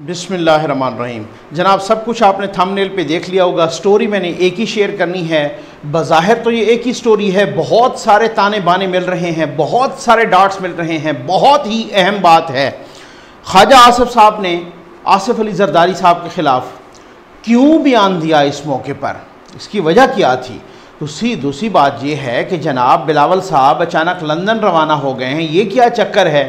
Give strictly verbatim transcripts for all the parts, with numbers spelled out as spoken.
बिस्मिल्लाहिर्रहमानिर्रहीम। जनाब, सब कुछ आपने थंबनेल पे देख लिया होगा। स्टोरी मैंने एक ही शेयर करनी है। बज़ाहिर तो ये एक ही स्टोरी है, बहुत सारे ताने बाने मिल रहे हैं, बहुत सारे डार्ट्स मिल रहे हैं। बहुत ही अहम बात है, ख्वाजा आसिफ साहब ने आसिफ अली जरदारी साहब के ख़िलाफ़ क्यों बयान दिया इस मौके पर, इसकी वजह क्या थी। दूसरी दूसरी बात यह है कि जनाब बिलावल साहब अचानक लंदन रवाना हो गए हैं, ये क्या चक्कर है।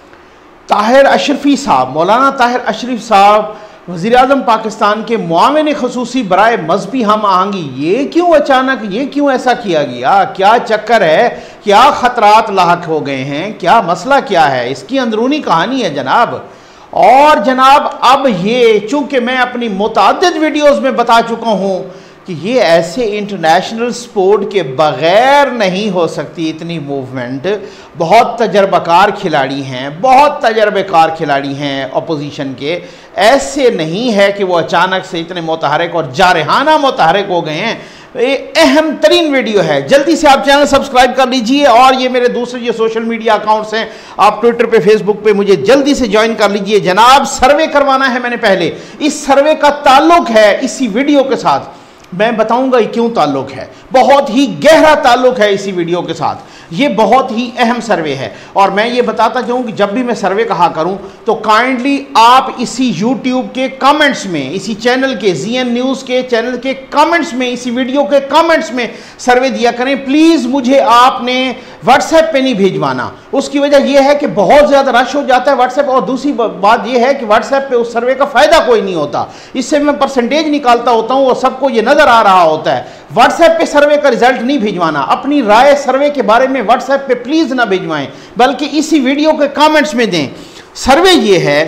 ताहिर अशरफी साहब, मौलाना ताहिर अशरफ साहब वज़ीर-ए-आज़म पाकिस्तान के मुआविन ख़ुसूसी बराए मजहबी हम आहंगी, ये क्यों अचानक, ये क्यों ऐसा किया गया, क्या चक्कर है, क्या ख़तरात लाहक हो गए हैं, क्या मसला क्या है, इसकी अंदरूनी कहानी है जनाब। और जनाब अब ये चूँकि मैं अपनी मुतअद्दिद वीडियोज़ में बता चुका हूँ कि ये ऐसे इंटरनेशनल स्पोर्ट के बग़ैर नहीं हो सकती इतनी मूवमेंट। बहुत तजर्बाकार खिलाड़ी हैं, बहुत तजर्बाकार खिलाड़ी हैं अपोजिशन के, ऐसे नहीं है कि वो अचानक से इतने मुतहरक और जारहाना मुतहरक हो गए हैं। ये अहम तरीन वीडियो है, जल्दी से आप चैनल सब्सक्राइब कर लीजिए। और ये मेरे दूसरे जो सोशल मीडिया अकाउंट्स हैं, आप ट्विटर पे, फेसबुक पे मुझे जल्दी से ज्वाइन कर लीजिए। जनाब सर्वे करवाना है मैंने पहले, इस सर्वे का ताल्लुक है इसी वीडियो के साथ, मैं बताऊंगा ये क्यों ताल्लुक है, बहुत ही गहरा ताल्लुक है इसी वीडियो के साथ। ये बहुत ही अहम सर्वे है और मैं ये बताता जाऊं कि जब भी मैं सर्वे कहा करूं तो काइंडली आप इसी यूट्यूब के कमेंट्स में, इसी चैनल के, ज़ीएन न्यूज़ के चैनल के कमेंट्स में, इसी वीडियो के कमेंट्स में सर्वे दिया करें प्लीज़। मुझे आपने व्हाट्सएप पे नहीं भेजवाना, उसकी वजह यह है कि बहुत ज़्यादा रश हो जाता है व्हाट्सएप। और दूसरी बात यह है कि व्हाट्सएप पे उस सर्वे का फ़ायदा कोई नहीं होता, इससे मैं परसेंटेज निकालता होता हूँ और सबको ये नज़र आ रहा होता है। व्हाट्सएप पे सर्वे का रिजल्ट नहीं भिजवाना, अपनी राय सर्वे के बारे में व्हाट्सएप पे प्लीज़ ना भिजवाएं, बल्कि इसी वीडियो के कमेंट्स में दें। सर्वे ये है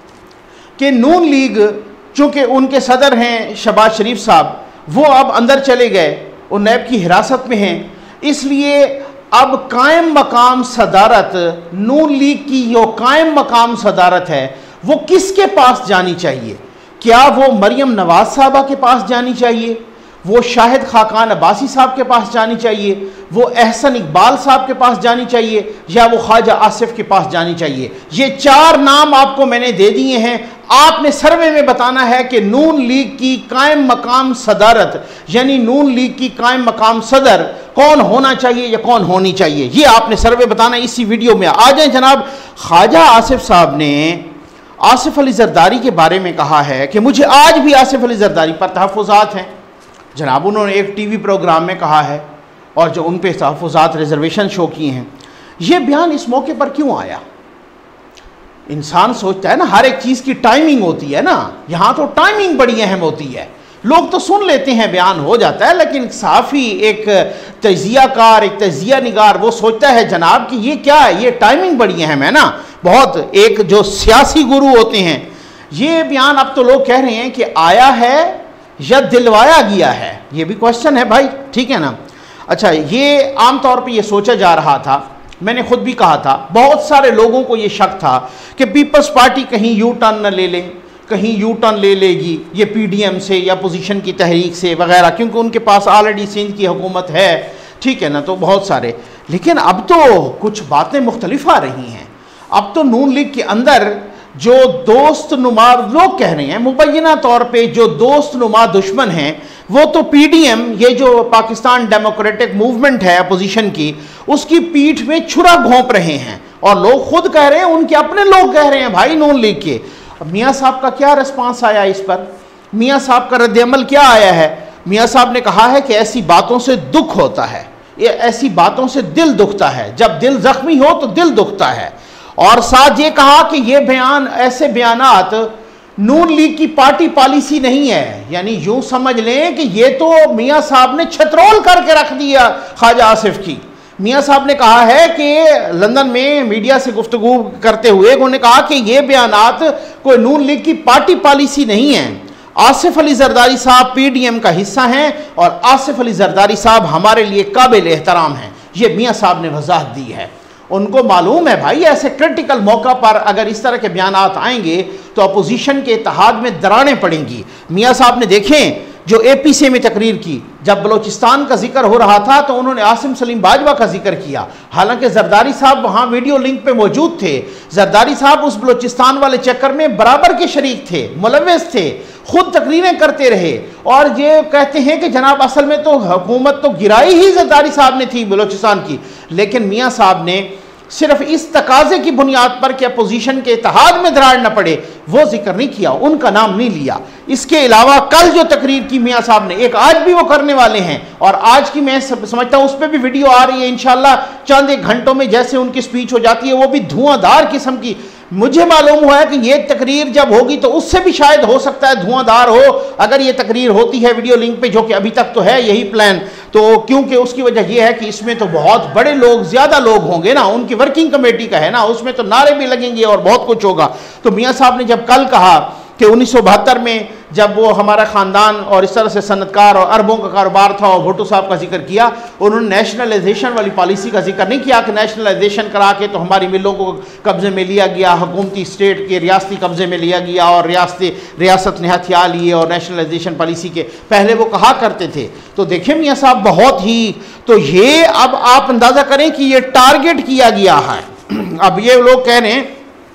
कि नून लीग, चूँकि उनके सदर हैं शहबाज शरीफ साहब, वो अब अंदर चले गए, वो नैब की हिरासत में हैं, इसलिए अब कायम मकाम सदारत, नून लीग की जो कायम मकाम सदारत है वो किसके पास जानी चाहिए। क्या वो मरियम नवाज साहबा के पास जानी चाहिए, वो शाहिद खाकान अब्बासी साहब के पास जानी चाहिए, वो अहसन इकबाल साहब के पास जानी चाहिए, या वो ख्वाजा आसिफ के पास जानी चाहिए। ये चार नाम आपको मैंने दे दिए हैं। आपने सर्वे में बताना है कि नून लीग की कायम मकाम सदारत, यानी नून लीग की कायम मकाम सदर कौन होना चाहिए या कौन होनी चाहिए, ये आपने सर्वे बताना इसी वीडियो में। आ जाए जनाब। ख्वाजा आसिफ साहब ने आसिफ अली जरदारी के बारे में कहा है कि मुझे आज भी आसिफ अली जरदारी पर तहफ़्फ़ुज़ात हैं। जनाब उन्होंने एक टीवी प्रोग्राम में कहा है और जो उन पे तहफ़्फ़ुज़ात रिजर्वेशन शो किए हैं। ये बयान इस मौके पर क्यों आया। इंसान सोचता है ना हर एक चीज़ की टाइमिंग होती है ना, यहाँ तो टाइमिंग बड़ी अहम होती है। लोग तो सुन लेते हैं, बयान हो जाता है, लेकिन साफ़ी एक तजियाकार, एक तजिया निगार वो सोचता है जनाब कि ये क्या है, ये टाइमिंग बड़ी अहम है ना। बहुत एक जो सियासी गुरु होते हैं, ये बयान अब तो लोग कह रहे हैं कि आया है या दिलवाया गया है, ये भी क्वेश्चन है भाई, ठीक है ना। अच्छा, ये आमतौर पे ये सोचा जा रहा था, मैंने खुद भी कहा था, बहुत सारे लोगों को ये शक था कि पीपल्स पार्टी कहीं यू टर्न न ले ले, कहीं यू टर्न ले लेगी ये पीडीएम से या पोजीशन की तहरीक से वगैरह, क्योंकि उनके पास ऑलरेडी सिंध की हुकूमत है, ठीक है ना, तो बहुत सारे। लेकिन अब तो कुछ बातें मुख्तलिफ आ रही हैं। अब तो नून लीग के अंदर जो दोस्त नुमा लोग कह रहे हैं, मुबैना तौर पे जो दोस्त नुमा दुश्मन हैं, वो तो पीडीएम, ये जो पाकिस्तान डेमोक्रेटिक मूवमेंट है अपोजिशन की, उसकी पीठ में छुरा घोंप रहे हैं। और लोग खुद कह रहे हैं, उनके अपने लोग कह रहे हैं भाई नून लीग के। अब मियाँ साहब का क्या रिस्पांस आया इस पर, मियाँ साहब का रद्द-ए-अमल क्या आया है। मियाँ साहब ने कहा है कि ऐसी बातों से दुख होता है, ये ऐसी बातों से दिल दुखता है, जब दिल जख्मी हो तो दिल दुखता है। और साथ ये कहा कि ये बयान, ऐसे बयानात नून लीग की पार्टी पॉलिसी नहीं है, यानी यूं समझ लें कि ये तो मियाँ साहब ने छतरोल करके रख दिया ख्वाजा आसिफ की। मियाँ साहब ने कहा है कि लंदन में मीडिया से गुफ्तगू करते हुए उन्होंने कहा कि ये बयानात कोई नून लीग की पार्टी पॉलिसी नहीं है। आसिफ अली जरदारी साहब पीडीएम का हिस्सा हैं और आसिफ अली जरदारी साहब हमारे लिए काबिल एहतराम हैं, ये मियाँ साहब ने वजाहत दी है। उनको मालूम है भाई ऐसे क्रिटिकल मौका पर अगर इस तरह के बयानात आएंगे तो अपोजिशन के इत्तेहाद में दरारें पड़ेंगी। मियाँ साहब ने देखें जो ए पी सी में तकरीर की, जब बलोचिस्तान का जिक्र हो रहा था तो उन्होंने आसिम सलीम बाजवा का जिक्र किया, हालांकि जरदारी साहब वहाँ वीडियो लिंक पे मौजूद थे। जरदारी साहब उस बलोचिस्तान वाले चक्कर में बराबर के शरीक थे, मुलव्वस थे, खुद तकरीरें करते रहे और ये कहते हैं कि जनाब असल में तो हुकूमत तो गिराई ही जरदारी साहब ने थी बलोचिस्तान की, लेकिन मियाँ साहब ने सिर्फ इस तकाजे की बुनियाद पर कि अपोजिशन के इत्तेहाद में दरार न पड़े वो जिक्र नहीं किया, उनका नाम नहीं लिया। इसके अलावा कल जो तकरीर की मियाँ साहब ने, एक आज भी वो करने वाले हैं और आज की मैं समझता हूँ उस पर भी वीडियो आ रही है इंशाल्लाह चंद एक घंटों में, जैसे उनकी स्पीच हो जाती है वो भी धुआंधार किस्म की। मुझे मालूम हुआ है कि ये तकरीर जब होगी तो उससे भी शायद हो सकता है धुआंधार हो, अगर ये तकरीर होती है वीडियो लिंक पे, जो कि अभी तक तो है यही प्लान, तो क्योंकि उसकी वजह यह है कि इसमें तो बहुत बड़े लोग, ज़्यादा लोग होंगे ना, उनकी वर्किंग कमेटी का है ना, उसमें तो नारे भी लगेंगे और बहुत कुछ होगा। तो मियाँ साहब ने जब कल कहा कि उन्नीस सौ बहत्तर में जब वो हमारा ख़ानदान और इस तरह से सनतकार और अरबों का कारोबार था और भुट्टो साहब का जिक्र किया, उन्होंने नेशनलाइजेशन वाली पॉलिसी का जिक्र नहीं किया कि नेशनलाइजेशन करा के तो हमारी मिलों को कब्ज़े में लिया गया, हुकूमती स्टेट के रियासती कब्ज़े में लिया गया और रियासती रियासत ने हथियार लिए और नेशनलाइजेशन पॉलिसी के पहले वो कहा करते थे। तो देखिए मियाँ साहब बहुत ही, तो ये अब आप अंदाज़ा करें कि ये टारगेट किया गया है। अब ये लोग कह रहे हैं,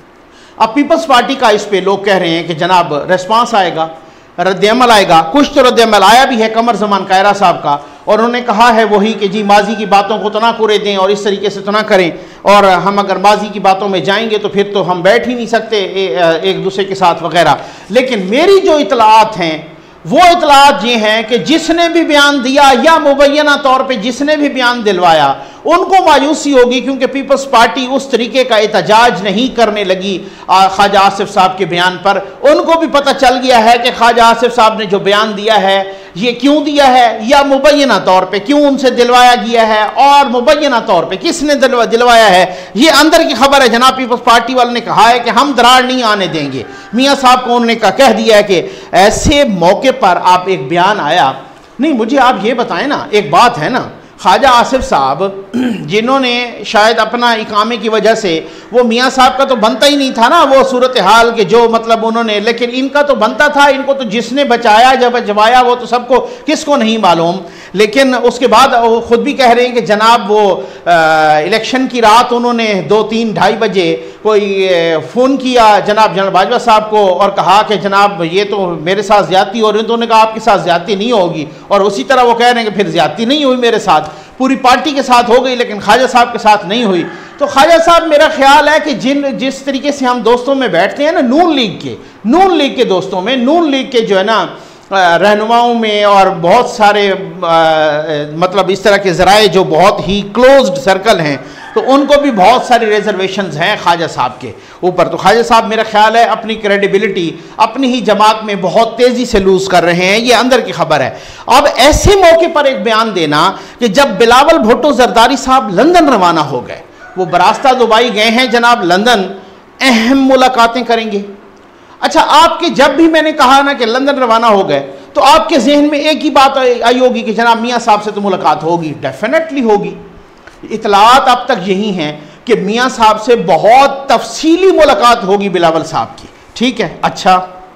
अब पीपल्स पार्टी का इस पे लोग कह रहे हैं कि जनाब रेस्पॉन्स आएगा, रद्दअमल आएगा, कुछ तो रद्दअमल आया भी है कमर जमान कायरा साहब का, और उन्होंने कहा है वही कि जी माजी की बातों को तो ना कुरे दें और इस तरीके से तो ना करें, और हम अगर माजी की बातों में जाएंगे तो फिर तो हम बैठ ही नहीं सकते ए, एक दूसरे के साथ वगैरह। लेकिन मेरी जो इतलात हैं वो इतलात ये हैं कि जिसने भी बयान दिया या मुबैना तौर पे जिसने भी बयान दिलवाया उनको मायूसी होगी, क्योंकि पीपल्स पार्टी उस तरीके का एहतजाज नहीं करने लगी ख्वाजा आसिफ साहब के बयान पर। उनको भी पता चल गया है कि ख्वाजा आसिफ साहब ने जो बयान दिया है ये क्यों दिया है, या मुबैना तौर पे क्यों उनसे दिलवाया गया है, और मुबैना तौर पे किसने दिलवा, दिलवाया है, ये अंदर की खबर है। जनाब पीपल्स पार्टी वालों ने कहा है कि हम दरार नहीं आने देंगे। मियाँ साहब को उन्होंने कह दिया है कि ऐसे मौके पर आप एक बयान आया नहीं, मुझे आप ये बताएं ना, एक बात है ना, ख्वाजा आसिफ साहब जिन्होंने शायद अपना इकामे की वजह से, वो मियाँ साहब का तो बनता ही नहीं था ना वो सूरत हाल के जो मतलब उन्होंने, लेकिन इनका तो बनता था, इनको तो जिसने बचाया जब बचवाया वो तो सबको किसको नहीं मालूम। लेकिन उसके बाद वो ख़ुद भी कह रहे हैं कि जनाब वो इलेक्शन की रात उन्होंने दो तीन ढाई बजे कोई फ़ोन किया जनाब जनरल बाजवा साहब को और कहा कि जनाब ये तो मेरे साथ ज़्यादती हो रही है, तो उन्होंने कहा आपके साथ ज़्यादती नहीं होगी, और उसी तरह वो कह रहे हैं कि फिर ज़्यादती नहीं हुई मेरे साथ, पूरी पार्टी के साथ हो गई लेकिन ख्वाजा साहब के साथ नहीं हुई। तो ख्वाजा साहब, मेरा ख्याल है कि जिन जिस तरीके से हम दोस्तों में बैठते हैं ना, नून लीग के नून लीग के दोस्तों में, नून लीग के जो है ना रहनुमाओं में और बहुत सारे आ, मतलब इस तरह के ज़राए जो बहुत ही क्लोज्ड सर्कल हैं, तो उनको भी बहुत सारी रिजर्वेशंस हैं ख्वाजा साहब के ऊपर। तो ख्वाजा साहब मेरा ख्याल है अपनी क्रेडिबिलिटी अपनी ही जमात में बहुत तेज़ी से लूज़ कर रहे हैं, ये अंदर की खबर है। अब ऐसे मौके पर एक बयान देना कि जब बिलावल भुट्टो जरदारी साहब लंदन रवाना हो गए, वो बरास्ता दुबई गए हैं जनाब लंदन, अहम मुलाकातें करेंगे। अच्छा, आपके जब भी मैंने कहा ना कि लंदन रवाना हो गए, तो आपके जहन में एक ही बात आई होगी कि जनाब मियाँ साहब से तो मुलाकात होगी, डेफिनेटली होगी। इतलात अब तक यही हैं कि मियाँ साहब से बहुत तफसीली मुलाकात होगी बिलावल साहब की, ठीक है। अच्छा,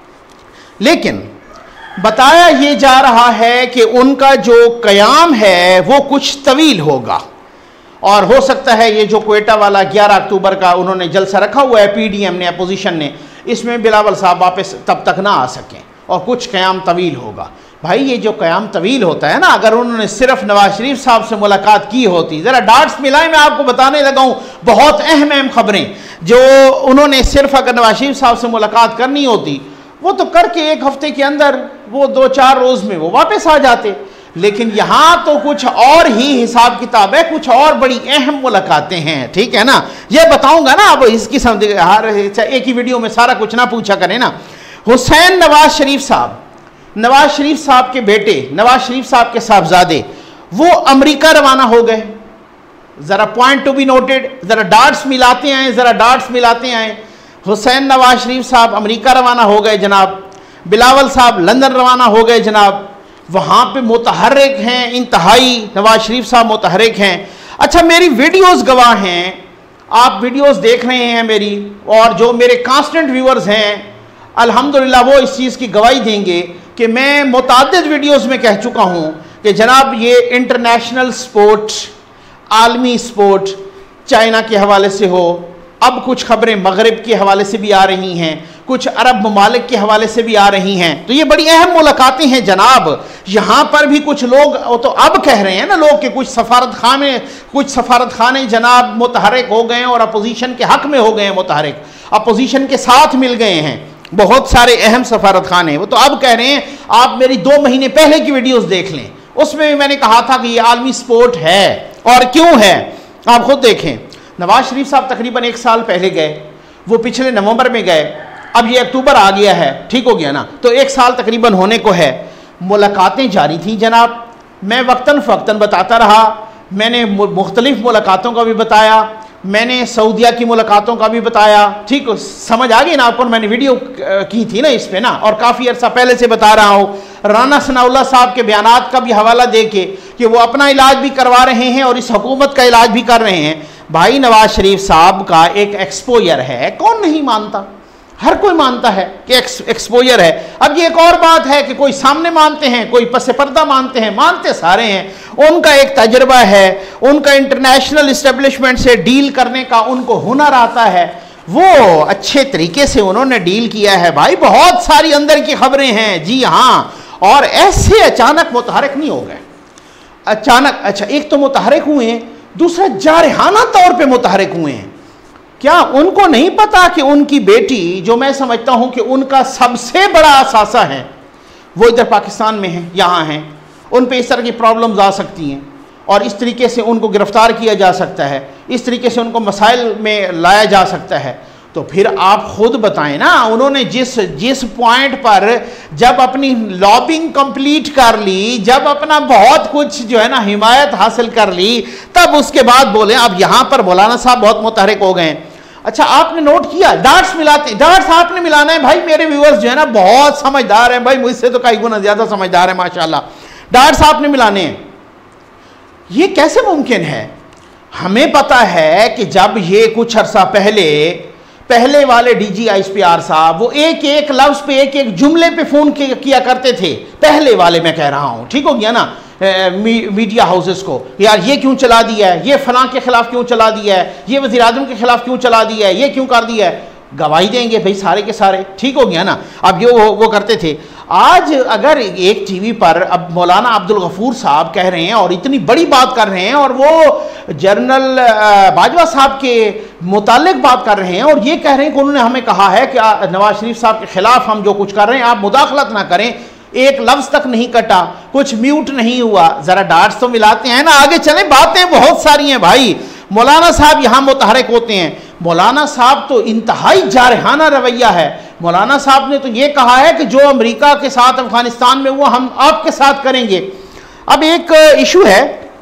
लेकिन बताया ये जा रहा है कि उनका जो क़याम है वो कुछ तवील होगा, और हो सकता है ये जो क्वेटा वाला ग्यारह अक्टूबर का उन्होंने जलसा रखा हुआ है पी डी एम ने, अपोजिशन ने, इसमें बिलावल साहब वापस तब तक ना आ सकें और कुछ क़याम तवील होगा। भाई ये जो क़याम तवील होता है ना, अगर उन्होंने सिर्फ नवाज शरीफ साहब से मुलाकात की होती, ज़रा डार्ट्स मिलाएं, मैं आपको बताने लगा हूँ बहुत अहम अहम खबरें जो उन्होंने सिर्फ अगर नवाज शरीफ साहब से मुलाकात करनी होती वो तो करके एक हफ्ते के अंदर, वो दो चार रोज़ में वो वापस आ जाते। लेकिन यहाँ तो कुछ और ही हिसाब किताब है, कुछ और बड़ी अहम मुलाकातें हैं, ठीक है ना। ये बताऊँगा ना, अब इसकी समझ हर एक ही वीडियो में सारा कुछ ना पूछा करें ना। हुसैन नवाज शरीफ साहब, नवाज शरीफ साहब के बेटे, नवाज शरीफ साहब के साहबजादे, वो अमेरिका रवाना हो गए। ज़रा पॉइंट टू बी नोटेड, ज़रा डार्ट्स मिलाते आए, ज़रा डार्ट्स मिलाते आए। हुसैन नवाज शरीफ साहब अमेरिका रवाना हो गए जनाब, बिलावल साहब लंदन रवाना हो गए जनाब, वहाँ पे मुतहर्रिक हैं इंतहाई, नवाज शरीफ साहब मुतहर्रिक हैं। अच्छा, मेरी वीडियोस गवाह हैं, आप वीडियोस देख रहे हैं मेरी, और जो मेरे कांस्टेंट व्यूअर्स हैं अल्हम्दुलिल्लाह वो इस चीज़ की गवाही देंगे कि मैं मुताद्दिद वीडियोस में कह चुका हूं कि जनाब ये इंटरनेशनल स्पोर्ट, आलमी स्पोर्ट चाइना के हवाले से हो, अब कुछ खबरें मगरिब के हवाले से भी आ रही हैं, कुछ अरब ममालिक के हवाले से भी आ रही हैं, तो ये बड़ी अहम मुलाकातें हैं जनाब। यहाँ पर भी कुछ लोग तो अब कह रहे हैं ना लोग कि कुछ सफारत खाने कुछ सफारत खाने जनाब मुतहरिक हो गए हैं और अपोजिशन के हक में हो गए हैं, मुतहरिक अपोजिशन के साथ मिल गए हैं, बहुत सारे अहम सफारत खाने। वो तो अब कह रहे हैं, आप मेरी दो महीने पहले की वीडियोस देख लें, उसमें भी मैंने कहा था कि ये आलमी स्पोर्ट है। और क्यों है आप खुद देखें। नवाज शरीफ साहब तकरीबन एक साल पहले गए, वो पिछले नवंबर में गए, अब ये अक्टूबर आ गया है, ठीक हो गया ना, तो एक साल तकरीबन होने को है। मुलाकातें जारी थी जनाब, मैं वक्तन फ़क्तन बताता रहा, मैंने मुख्तलिफ मुलाकातों का भी बताया, मैंने सऊदिया की मुलाकातों का भी बताया, ठीक हो, समझ आ गई ना आपको, मैंने वीडियो की थी ना इस पे ना, और काफ़ी अर्सा पहले से बता रहा हूँ। राना सनाउल्लाह साहब के बयानात का भी हवाला दे के कि वो अपना इलाज भी करवा रहे हैं और इस हुकूमत का इलाज भी कर रहे हैं। भाई नवाज शरीफ साहब का एक एक्सपोजर है, कौन नहीं मानता, हर कोई मानता है कि एक्स, एक्सपोजर है। अब ये एक और बात है कि कोई सामने मानते हैं, कोई पस पर्दा मानते हैं, मानते सारे हैं। उनका एक तजर्बा है, उनका इंटरनेशनल इस्टेब्लिशमेंट से डील करने का उनको हुनर आता है, वो अच्छे तरीके से उन्होंने डील किया है। भाई बहुत सारी अंदर की खबरें हैं, जी हाँ, और ऐसे अचानक मुतहरिक नहीं हो गए अचानक। अच्छा, एक तो मुतहरिक हुए हैं, दूसरा जारहाना तौर पे मुतहरिक हुए हैं। क्या उनको नहीं पता कि उनकी बेटी, जो मैं समझता हूं कि उनका सबसे बड़ा असासा है, वो इधर पाकिस्तान में है, यहाँ हैं, उन पे इस तरह की प्रॉब्लम्स आ सकती हैं और इस तरीके से उनको गिरफ्तार किया जा सकता है, इस तरीके से उनको मसाइल में लाया जा सकता है। तो फिर आप खुद बताएं ना, उन्होंने जिस जिस पॉइंट पर जब अपनी लॉबिंग कंप्लीट कर ली, जब अपना बहुत कुछ जो है ना हिमायत हासिल कर ली, तब उसके बाद बोले अब यहाँ पर मौलाना साहब बहुत मुतहरिक हो गए। अच्छा, आपने नोट किया, डार्ट्स मिलाते, डार्ट्स आपने मिलाना है। भाई मेरे व्यूअर्स जो है ना बहुत समझदार हैं, भाई मुझसे तो कई गुना ज्यादा समझदार है माशाल्लाह। डार्ट्स आपने मिलाने हैं, ये कैसे मुमकिन है? हमें पता है कि जब ये कुछ अरसा पहले पहले वाले डीजी आईएसपीआर साहब, वो एक एक लफ्ज पे, एक एक जुमले पे फोन किया करते थे, पहले वाले मैं कह रहा हूं, ठीक हो गया ना, मी, मीडिया हाउसेस को, यार ये क्यों चला दिया है, ये फलां के खिलाफ क्यों चला दिया है, ये वज़ीर आज़म के खिलाफ क्यों चला दिया है, ये क्यों कर दिया है, गवाही देंगे भाई सारे के सारे, ठीक हो गया ना। अब ये वो, वो करते थे। आज अगर एक टीवी पर अब मौलाना अब्दुल गफूर साहब कह रहे हैं और इतनी बड़ी बात कर रहे हैं, और वो जनरल बाजवा साहब के मुतालिक बात कर रहे हैं और ये कह रहे हैं कि उन्होंने हमें कहा है कि नवाज शरीफ साहब के खिलाफ हम जो कुछ कर रहे हैं आप मुदाखलत ना करें, एक लफ्ज तक नहीं कटा, कुछ म्यूट नहीं हुआ, जरा डार्ट्स तो मिलाते हैं ना, आगे चले, बातें बहुत सारी हैं भाई। मौलाना साहब यहाँ मुतहरिक होते हैं, मौलाना साहब तो इंतहाई जारहाना रवैया है। मौलाना साहब ने तो ये कहा है कि जो अमेरिका के साथ अफगानिस्तान में वो हम आपके साथ करेंगे। अब एक इशू है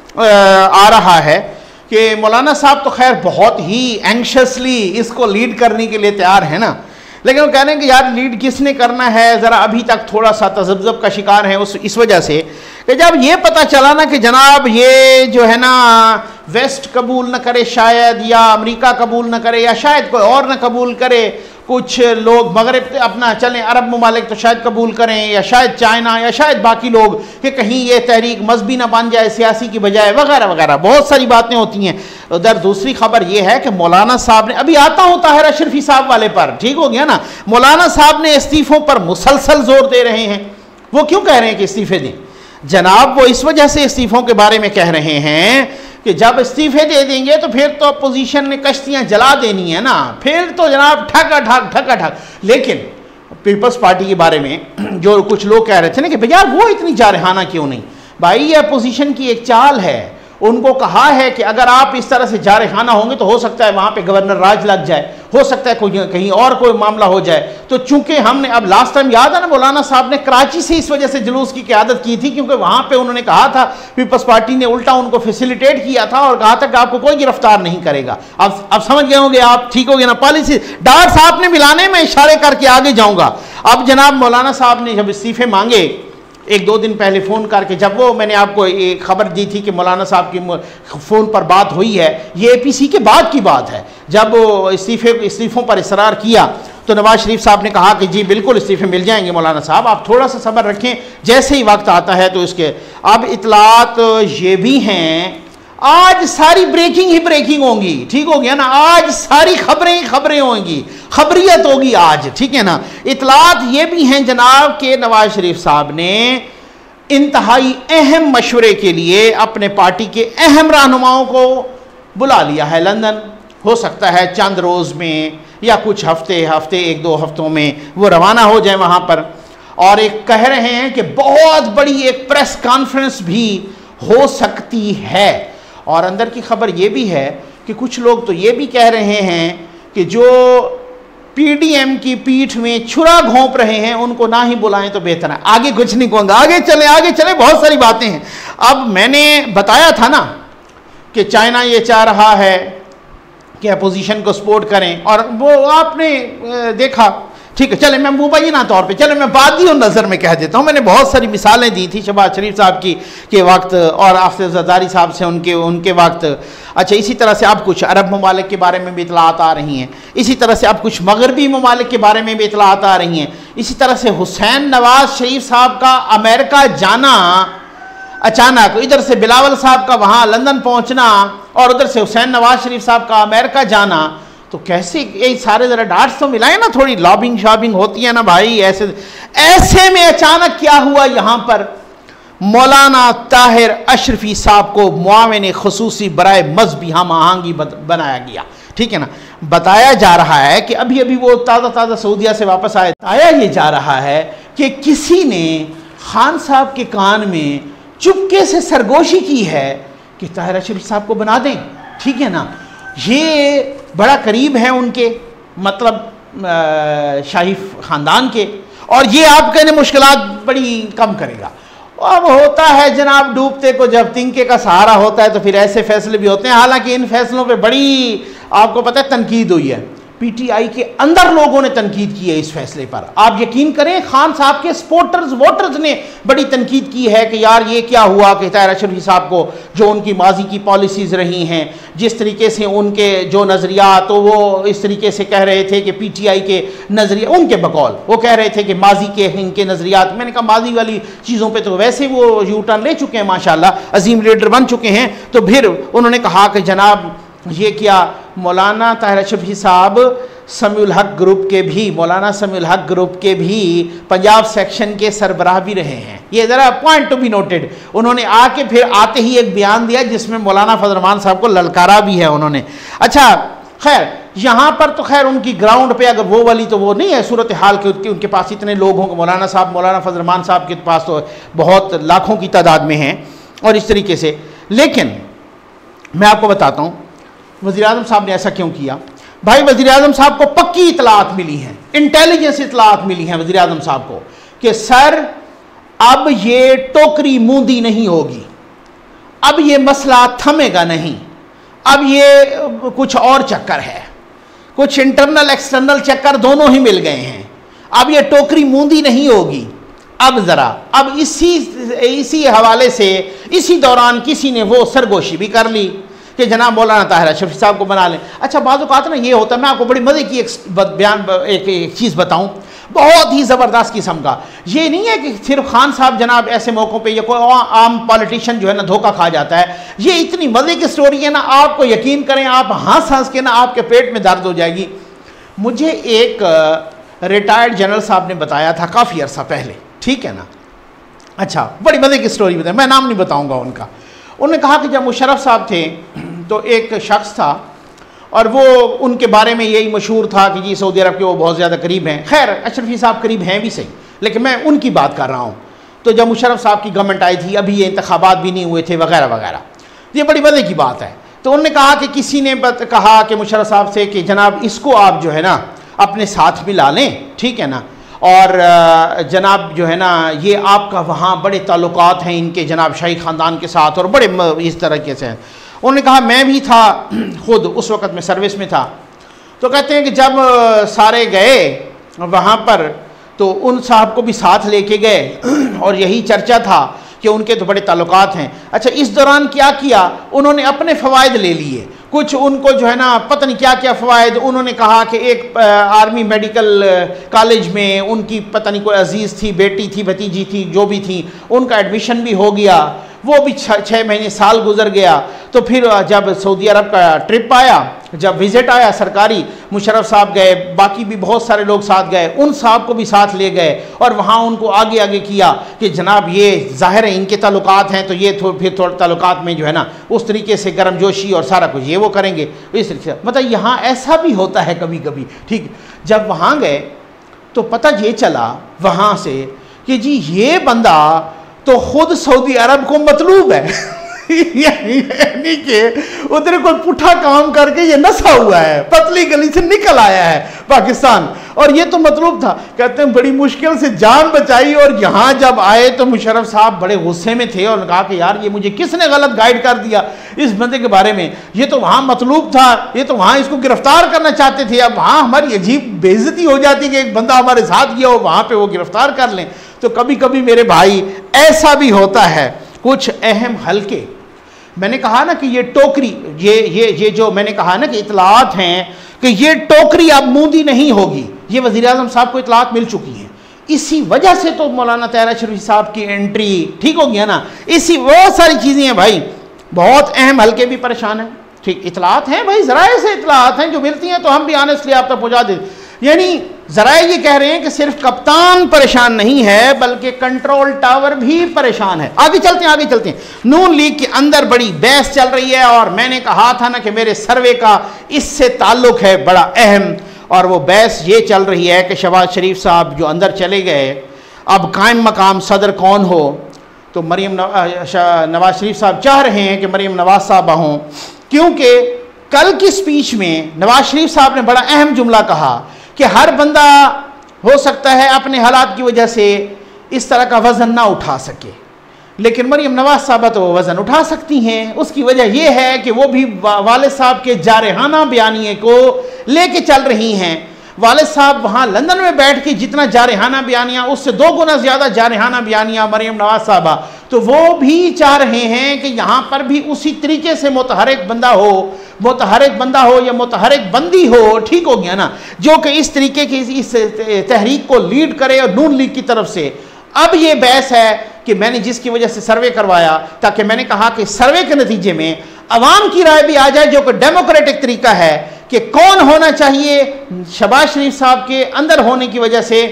आ रहा है कि मौलाना साहब तो खैर बहुत ही एंग्शियसली इसको लीड करने के लिए तैयार है ना, लेकिन वो कह रहे हैं कि यार लीड किसने करना है, ज़रा अभी तक थोड़ा सा तजब्जब का शिकार है उस इस वजह से कि जब ये पता चला ना कि जनाब ये जो है ना वेस्ट कबूल न करे शायद, या अमेरिका कबूल न करे, या शायद कोई और न कबूल करे, कुछ लोग मगरब अपना चलें, अरब ममालिक तो शायद कबूल करें, या शायद चाइना, या शायद बाकी लोग, कि कहीं ये तहरीक मजहबी ना बन जाए सियासी की बजाय, वगैरह वगैरह बहुत सारी बातें होती हैं। उधर दूसरी खबर ये है कि मौलाना साहब ने, अभी आता हूँ ताहिर अशरफी साहब वाले पर, ठीक हो गया ना, मौलाना साहब ने इस्तीफों पर मुसलसल जोर दे रहे हैं। वो क्यों कह रहे हैं कि इस्तीफे दें जनाब? वो इस वजह से इस्तीफों के बारे में कह रहे हैं कि जब इस्तीफे दे देंगे तो फिर तो अपोजिशन ने कश्तियां जला देनी है ना, फिर तो जनाब ठका ठक ठका ठक। लेकिन पीपल्स पार्टी के बारे में जो कुछ लोग कह रहे थे ना कि भैया वो इतनी जारहाना क्यों नहीं, भाई ये अपोजिशन की एक चाल है। उनको कहा है कि अगर आप इस तरह से जारहाना होंगे तो हो सकता है वहाँ पे गवर्नर राज लग जाए, हो सकता है कोई कहीं और कोई मामला हो जाए। तो चूंकि हमने अब लास्ट टाइम याद है ना, मौलाना साहब ने कराची से इस वजह से जुलूस की क़यादत की थी क्योंकि वहाँ पे उन्होंने कहा था, पीपल्स पार्टी ने उल्टा उनको फैसिलिटेट किया था और कहा था कि आपको कोई गिरफ्तार नहीं करेगा। अब अब समझ गए होंगे आप, ठीक हो गया ना पॉलिसी। डार साहब ने मिलाने में इशारे करके आगे जाऊँगा। अब जनाब मौलाना साहब ने जब इस्तीफे मांगे एक दो दिन पहले फ़ोन करके, जब वो मैंने आपको एक खबर दी थी कि मौलाना साहब की फ़ोन पर बात हुई है, ये एपीसी के बाद की बात है, जब वो इस्तीफे इस्तीफ़ों पर इसरार किया तो नवाज शरीफ साहब ने कहा कि जी बिल्कुल इस्तीफे मिल जाएंगे मौलाना साहब, आप थोड़ा सा सब्र रखें, जैसे ही वक्त आता है तो इसके। अब इतलात ये भी हैं, आज सारी ब्रेकिंग ही ब्रेकिंग होंगी, ठीक हो गया ना, आज सारी खबरें ही खबरें होंगी, खबरियत होगी आज, ठीक है ना। इतलात ये भी हैं जनाब के नवाज शरीफ साहब ने इंतहाई अहम मशवरे के लिए अपने पार्टी के अहम रहनुमाओं को बुला लिया है लंदन। हो सकता है चंद रोज़ में या कुछ हफ्ते हफ्ते एक दो हफ्तों में वो रवाना हो जाए वहाँ पर, और एक कह रहे हैं कि बहुत बड़ी एक प्रेस कॉन्फ्रेंस भी हो सकती है। और अंदर की खबर ये भी है कि कुछ लोग तो ये भी कह रहे हैं कि जो पीडीएम की पीठ में छुरा घोंप रहे हैं उनको ना ही बुलाएं तो बेहतर है। आगे कुछ नहीं कहूँगा, आगे चले आगे चले, बहुत सारी बातें हैं। अब मैंने बताया था ना कि चाइना ये चाह रहा है कि अपोजिशन को सपोर्ट करें, और वो आपने देखा, ठीक है। चले मैं मुबैना तौर पे, चले मैं बात ही नज़र में कह देता हूँ। मैंने बहुत सारी मिसालें दी थी शहबाज शरीफ साहब की के वक्त और आसिफ ज़रदारी साहब से उनके उनके वक्त। अच्छा, इसी तरह से अब कुछ अरब ममालिक के बारे में भी इतलात आ रही हैं, इसी तरह से अब कुछ मगरबी ममालिक के बारे में भी इतलात आ रही हैं, इसी तरह से हुसैन नवाज शरीफ साहब का अमेरिका जाना अचानक, इधर से बिलावल साहब का वहाँ लंदन पहुँचना और उधर से हुसैन नवाज शरीफ साहब का अमेरिका जाना, तो कैसे ये सारे ज़रा डाट्स तो मिलाएं ना, थोड़ी लॉबिंग शॉबिंग होती है ना भाई। ऐसे ऐसे में अचानक क्या हुआ, यहाँ पर मौलाना ताहिर अशरफी साहब को मुआविन खुसूसी बराए मजहबी हम आहंगी बनाया गया, ठीक है ना। बताया जा रहा है कि अभी अभी वो ताज़ा ताज़ा सऊदिया से वापस आए, बताया ये जा रहा है कि किसी ने खान साहब के कान में चुपके से सरगोशी की है कि ताहिर अशरफी साहब को बना दें, ठीक है ना। ये बड़ा करीब है उनके, मतलब शाही ख़ानदान के, और ये आप कहने मुश्किलात बड़ी कम करेगा। अब होता है जनाब, डूबते को जब तिनके का सहारा होता है तो फिर ऐसे फैसले भी होते हैं। हालांकि इन फैसलों पे बड़ी आपको पता है तनकीद हुई है, पीटीआई के अंदर लोगों ने तनकीद की है इस फैसले पर। आप यकीन करें, खान साहब के सपोर्टर्स वोटर्स ने बड़ी तनकीद की है कि यार ये क्या हुआ कि ताहिर अशरफी साहब को जो उनकी माजी की पॉलिसीज़ रही हैं, जिस तरीके से उनके जो नज़रियात, तो वो इस तरीके से कह रहे थे कि पीटीआई के नज़रिया, उनके बकौल वो कह रहे थे कि माजी के इनके नज़रियात, मैंने कहा माजी वाली चीज़ों पर तो वैसे वो यू टर्न ले चुके हैं माशाल्लाह, अजीम लीडर बन चुके हैं। तो फिर उन्होंने कहा कि जनाब ये क्या, मौलाना ताहिर अशरफी साहब समीउल हक ग्रुप के भी, मौलाना समीउल हक ग्रुप के भी पंजाब सेक्शन के सरबराह भी रहे हैं। ये ज़रा पॉइंट टू बी नोटेड। उन्होंने आके फिर आते ही एक बयान दिया जिसमें मौलाना फजल रहमान साहब को ललकारा भी है उन्होंने। अच्छा खैर, यहाँ पर तो खैर उनकी ग्राउंड पे अगर वो वाली तो वो नहीं है सूरत हाल के, उनके उनके पास इतने लोग होंगे। मौलाना साहब, मौलाना फजल रहमान साहब के पास तो बहुत लाखों की तादाद में हैं और इस तरीके से। लेकिन मैं आपको बताता हूँ वज़ीर आज़म साहब ने ऐसा क्यों किया। भाई वज़ीर आज़म साहब को पक्की इतलात मिली हैं, इंटेलिजेंस इतलात मिली हैं वज़ीर आज़म साहब को कि सर अब ये टोकरी मूंदी नहीं होगी, अब ये मसला थमेगा नहीं, अब ये कुछ और चक्कर है, कुछ इंटरनल एक्सटर्नल चक्कर दोनों ही मिल गए हैं, अब ये टोकरी मूंदी नहीं होगी। अब ज़रा अब इसी इसी हवाले से इसी दौरान किसी ने वो सरगोशी भी कर ली कि जनाब मौलाना ताहिर अशरफी साहब को बना लें। अच्छा, बाज़ औक़ात ना ये होता है, मैं आपको बड़ी मज़े की एक बयान एक, एक चीज़ बताऊं, बहुत ही ज़बरदस्त किस्म का। ये नहीं है कि सिर्फ खान साहब जनाब ऐसे मौक़ों पे या कोई आम पॉलिटिशियन जो है ना धोखा खा जाता है। ये इतनी मज़े की स्टोरी है ना, आपको यकीन करें आप हंस हंस के ना आपके पेट में दर्द हो जाएगी। मुझे एक रिटायर्ड जनरल साहब ने बताया था काफ़ी अर्सा पहले, ठीक है ना। अच्छा, बड़ी मज़े की स्टोरी बताई, मैं नाम नहीं बताऊँगा उनका। उन्होंने कहा कि जब मुशर्रफ साहब थे तो एक शख्स था और वो उनके बारे में यही मशहूर था कि जी सऊदी अरब के वो बहुत ज़्यादा करीब हैं। खैर अशरफी साहब करीब हैं भी सही, लेकिन मैं उनकी बात कर रहा हूँ। तो जब मुशर्रफ साहब की गवर्नमेंट आई थी, अभी ये इंतखाबात भी नहीं हुए थे वगैरह वगैरह, ये बड़ी मज़े की बात है। तो उन्होंने कहा कि किसी ने कहा कि मुशर्रफ साहब से कि जनाब इसको आप जो है ना अपने साथ मिला लें, ठीक है ना, और जनाब जो है ना ये आपका वहाँ बड़े ताल्लुकात हैं इनके जनाब शाही ख़ानदान के साथ और बड़े इस तरीके से हैं। उन्होंने कहा मैं भी था खुद उस वक़्त में सर्विस में था। तो कहते हैं कि जब सारे गए वहाँ पर तो उन साहब को भी साथ लेके गए और यही चर्चा था कि उनके तो बड़े ताल्लुकात हैं। अच्छा, इस दौरान क्या किया उन्होंने, अपने फ़वाइद ले लिए। कुछ उनको जो है ना पता नहीं क्या क्या फ़वाइद। उन्होंने कहा कि एक आर्मी मेडिकल कॉलेज में उनकी पता नहीं कोई अजीज़ थी, बेटी थी, भतीजी थी, जो भी थी, उनका एडमिशन भी हो गया, वो भी छः महीने साल गुजर गया। तो फिर जब सऊदी अरब का ट्रिप आया, जब विज़िट आया सरकारी, मुशर्रफ साहब गए, बाकी भी बहुत सारे लोग साथ गए, उन साहब को भी साथ ले गए और वहाँ उनको आगे आगे किया कि जनाब ये ज़ाहिर है इनके ताल्लुकात हैं, तो ये थो, फिर थोड़े ताल्लुकात में जो है ना उस तरीके से गर्मजोशी और सारा कुछ ये वो करेंगे इस तरीके से। मतलब यहाँ ऐसा भी होता है कभी कभी। ठीक, जब वहाँ गए तो पता ये चला वहाँ से कि जी ये बंदा तो खुद सऊदी अरब को मतलूब है यानी कि उधर कोई पुठा काम करके ये नसा हुआ है, पतली गली से निकल आया है पाकिस्तान, और ये तो मतलूब था। कहते हैं बड़ी मुश्किल से जान बचाई, और यहाँ जब आए तो मुशर्रफ साहब बड़े गुस्से में थे और कहा कि यार ये मुझे किसने गलत गाइड कर दिया इस बंदे के बारे में, ये तो वहाँ मतलूब था, ये तो वहाँ इसको गिरफ्तार करना चाहते थे। अब वहाँ हमारी अजीब बेइज्जती हो जाती कि एक बंदा हमारे साथ गया हो, वहाँ पर वो गिरफ्तार कर लें। तो कभी कभी मेरे भाई ऐसा भी होता है, कुछ अहम हल्के। मैंने कहा ना कि ये टोकरी, ये ये ये जो मैंने कहा ना कि इतलात हैं कि ये टोकरी अब मूंदी नहीं होगी, ये वज़ीर आज़म साहब को इतलात मिल चुकी हैं। इसी वजह से तो मौलाना तैयरा शरीफ साहब की एंट्री ठीक हो गया ना, इसी बहुत सारी चीज़ें हैं भाई। बहुत अहम हल्के भी परेशान हैं। ठीक, इतलात हैं भाई, ज़राए से इतलात हैं जो मिलती हैं, तो हम भी ऑनेस्टली आप तक पहुँचा दें। यानी ज़राए ये कह रहे हैं कि सिर्फ कप्तान परेशान नहीं है बल्कि कंट्रोल टावर भी परेशान है। आगे चलते हैं, आगे चलते हैं। नून लीग के अंदर बड़ी बहस चल रही है, और मैंने कहा था ना कि मेरे सर्वे का इससे ताल्लुक है बड़ा अहम, और वो बहस ये चल रही है कि शहबाज शरीफ साहब जो अंदर चले गए, अब कायम मकाम सदर कौन हो। तो मरीम नवाज शरीफ साहब चाह रहे हैं कि मरीम नवाज साहबा हों, क्योंकि कल की स्पीच में नवाज शरीफ साहब ने बड़ा अहम जुमला कहा कि हर बंदा हो सकता है अपने हालात की वजह से इस तरह का वज़न ना उठा सके, लेकिन मरीम नवाज साहबा तो वो वज़न उठा सकती हैं। उसकी वजह यह है कि वो भी वालिद साहब के जारहाना बयानिए को लेके चल रही हैं। वालिद साहब वहाँ लंदन में बैठ के जितना जारहाना बयानिया, उससे दो गुना ज़्यादा जारहाना बयानिया मरीम नवाज साहबा, तो वो भी चाह रहे हैं कि यहाँ पर भी उसी तरीके से मुतहरिक बंदा हो, मुतहरिक बंदा हो या मुतहरिक बंदी हो, ठीक हो गया ना, जो कि इस तरीके की इस तहरीक को लीड करे और नून लीग की तरफ से। अब ये बहस है कि मैंने जिसकी वजह से सर्वे करवाया, ताकि मैंने कहा कि सर्वे के नतीजे में अवाम की राय भी आ जाए, जो कि डेमोक्रेटिक तरीका है कि कौन होना चाहिए शहबाज शरीफ साहब के अंदर होने की वजह से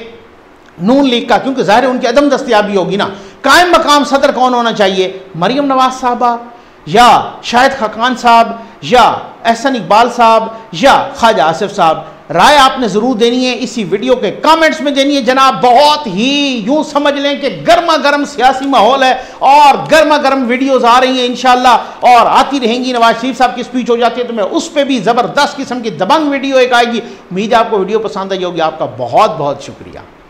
नून लीग का, क्योंकि ज़ाहिर उनकी अदम दस्तयाबी होगी ना। कायम मकाम सदर कौन होना चाहिए, मरीम नवाज साहबा या शाहिद खाकान साहब या एहसन इकबाल साहब या ख्वाजा आसिफ साहब। राय आपने ज़रूर देनी है, इसी वीडियो के कमेंट्स में देनी है जनाब। बहुत ही यूं समझ लें कि गर्मा गर्म सियासी माहौल है और गर्मा गर्म वीडियोस आ रही हैं इंशाल्लाह, और आती रहेंगी। नवाज शरीफ साहब की स्पीच हो जाती है तो मैं उस पर भी ज़बरदस्त किस्म की दबंग वीडियो एक आएगी। उम्मीद है आपको वीडियो पसंद आई होगी। आपका बहुत बहुत शुक्रिया।